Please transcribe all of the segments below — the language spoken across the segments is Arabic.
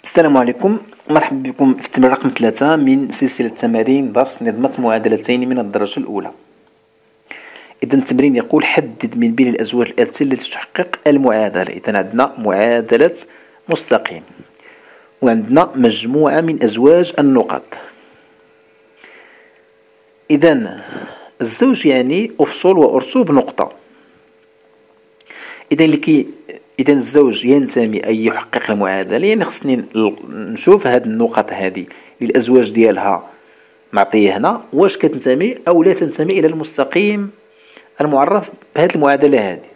السلام عليكم، مرحبا بكم في التمرين رقم 3 من سلسلة تمارين درس نظمة معادلتين من الدرجة الأولى. إذا التمرين يقول حدد من بين الأزواج الآتية التي تحقق المعادلة. إذا عندنا معادلة مستقيم وعندنا مجموعة من أزواج النقط. إذا الزوج يعني أفصل وأرسوب نقطة. إذا الزوج ينتمي أي يحقق المعادلة، يعني خصني نشوف هاد النقط هذه الأزواج ديالها معطية هنا واش كتنتمي أو لا تنتمي إلى المستقيم المعرف بهاد المعادلة هذه.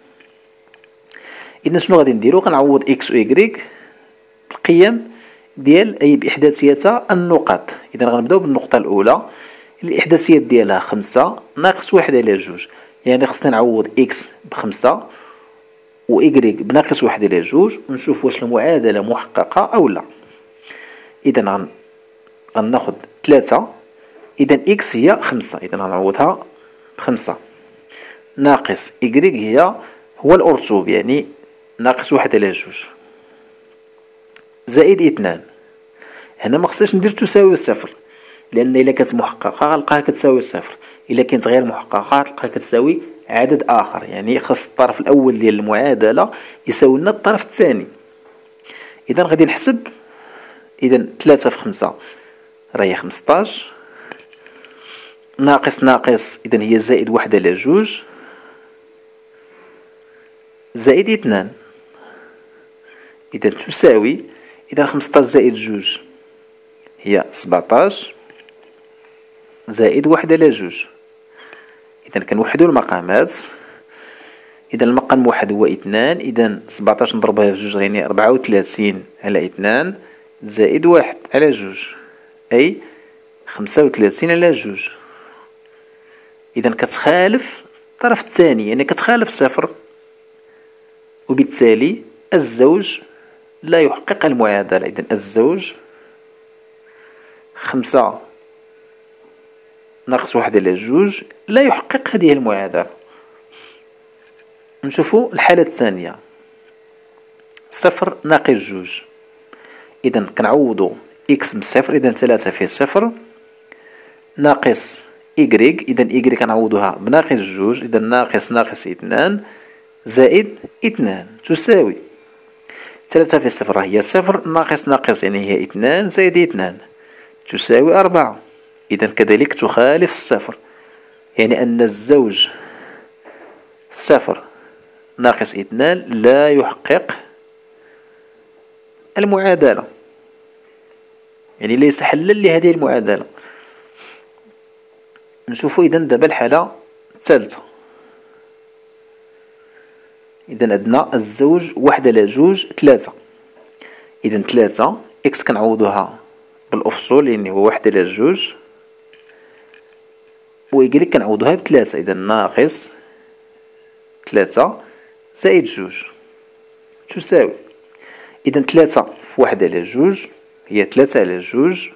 إذا شنو غادي نديرو؟ غنعوض إكس و إكغيك القيم ديال أي بإحداثيتها النقط. إذا غنبداو بالنقطة الأولى، الإحداثيات ديالها 5 ناقص 1 على 2، يعني خصني نعوض إكس ب5 و إكغيك بناقص 1 على 2 ونشوف واش المعادلة محققة أو لا. إذا غناخد 3، إذا إكس هي 5، إذا غنعوضها ب5 ناقص إكغيك هو الأرسوب، يعني ناقص 1 على 2 زائد 2. هنا مخصنيش ندير تساوي صفر، لأن إلا كانت محققة غنلقاها كتساوي صفر، إلا كانت غير محققة غنلقاها كتساوي عدد آخر، يعني خاص الطرف الأول ديال المعادلة يساوي لنا الطرف الثاني. إذا غادي نحسب، إذا 3 في 5 راهي 15 ناقص ناقص، إذا هي زائد 1 على 2 زائد 2، إذا تساوي، إذا 15 زائد 2 هي 17 زائد 1 على 2. إذا كنوحدو المقامات، إذا المقام واحد هو 2، إذا 17 نضربها في 2 يعني 34 على 2 زائد 1 على 2 أي 35 على 2. إذا كتخالف الطرف الثاني، يعني كتخالف صفر، وبالتالي الزوج لا يحقق المعادلة. إذا الزوج 5 ناقص 1 على 2 لا يحقق هذه المعادلة. نشوفوا الحالة الثانية، 0 ناقص 2، إذا كنعوضوا إكس بصفر، إذا 3 في 0 ناقص إكغيك، إذا إكغيك كنعوضوها بناقص 2، إذا ناقص ناقص 2 زائد 2 تساوي 3 في 0 هي 0 ناقص ناقص يعني هي 2 زائد 2 تساوي 4. إذا كذلك تخالف الصفر، يعني أن الزوج 0 ناقص 2 لا يحقق المعادلة، يعني ليس حلا لهذه المعادلة. نشوفوا إذا دابا الحالة الثالثة، إذا عندنا الزوج 1 على 2 3، إذا 3 إكس كنعوضوها بالأفصول يعني هو 1 على 2 و إكغيك كنعوضوها ب3، إذا ناقص 3 زائد 2 تساوي، إذا 3 في 1 على 2 هي 3 على 2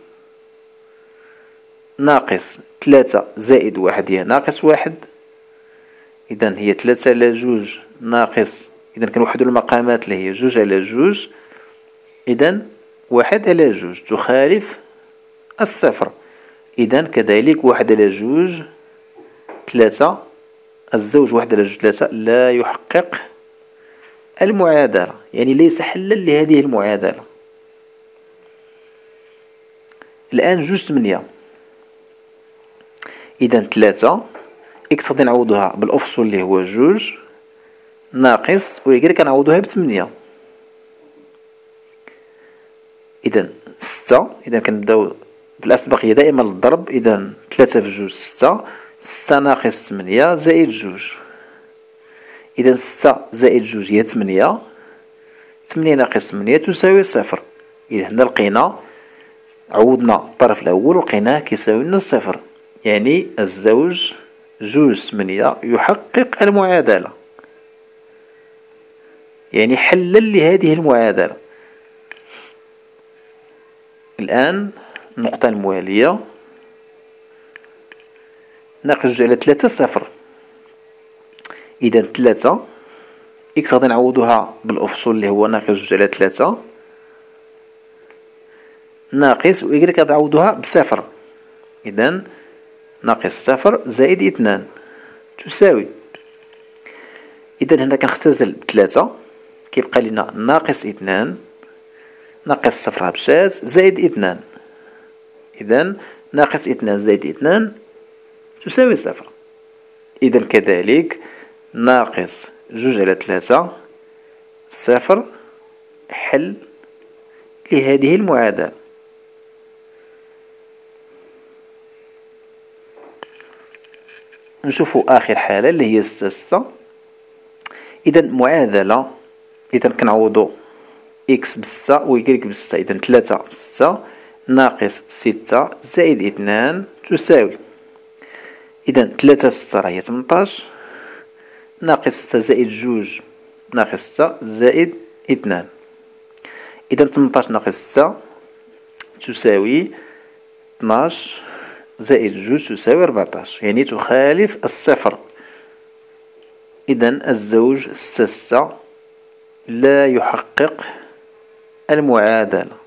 ناقص 3 زائد 1 هي ناقص 1، إذا هي 3 على 2 ناقص، إذا كنوحدو المقامات اللي هي 2 على 2، إذا 1 على 2 تخالف الصفر. إذا كذلك 1 على 2 3، الزوج 1 على 2 3 لا يحقق المعادلة، يعني ليس حلا لهذه المعادلة. الآن 2 8، إذا 3 إكس غادي نعوضوها بالأفصول اللي هو 2 ناقص و إكغيك كنعوضوها ب8، إذا 6، إذا كنبداو بالأسبقية دائما للضرب، إذا 3 في 2 6، 6 ناقص 8 زائد 2، إذا 6 زائد 2 هي 8، 8 ناقص 8 تساوي 0. إذا هنا لقينا، عوضنا الطرف الأول ولقيناه كيساوي لنا 0، يعني الزوج 2 8 يحقق المعادلة، يعني حلا لهذه المعادلة. الآن النقطة الموالية، ناقص 2 على 3 0، إذا 3 إكس غادي نعوضوها بالأفصول اللي هو ناقص 2 على 3 ناقص و إكس غتعوضوها بصفر. إذا ناقص صفر زائد 2 تساوي. إذا هنا كنختزل بثلاثة، كيبقى لنا ناقص 2 ناقص صفر مشات زائد 2. إذا ناقص 2 زائد 2 تساوي صفر. إذا كذلك ناقص 2/3 صفر حل لهذه المعادلة. نشوفوا آخر حالة اللي هي السادسة. إذا معادلة، إذا كنعوضو إكس بستة و إكغيك بستة. إذا 3 بستة ناقص 6 زائد 2 تساوي. إذا 3 في 6 راهي 18 ناقص 6 زائد 2 ناقص 6 زائد 2. إذا 18 ناقص 6 تساوي 12 زائد 2 تساوي 14، يعني تخالف الصفر. إذا الزوج السادسة لا يحقق المعادلة.